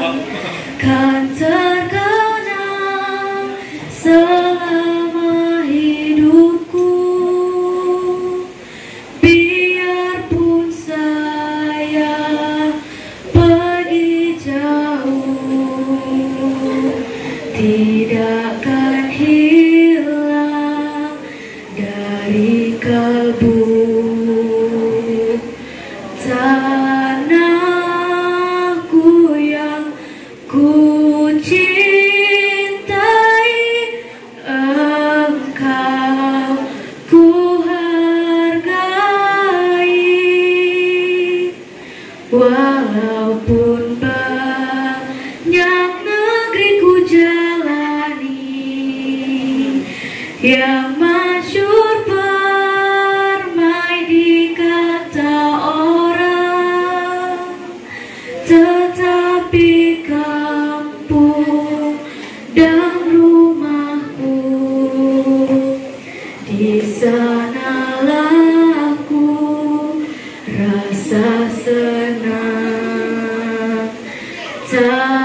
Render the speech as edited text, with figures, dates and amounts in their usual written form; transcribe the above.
kan terkenang selama hidupku. Biarpun saya pergi jauh, tidak akan hilang dari kalbu. Tanahku yang ku cintai, engkau ku hargai. Walaupun banyak negeri ku jalani, yang masyhur permai di kata orang, tetapi kampung dan rumahku, di sanalah aku rasa senang.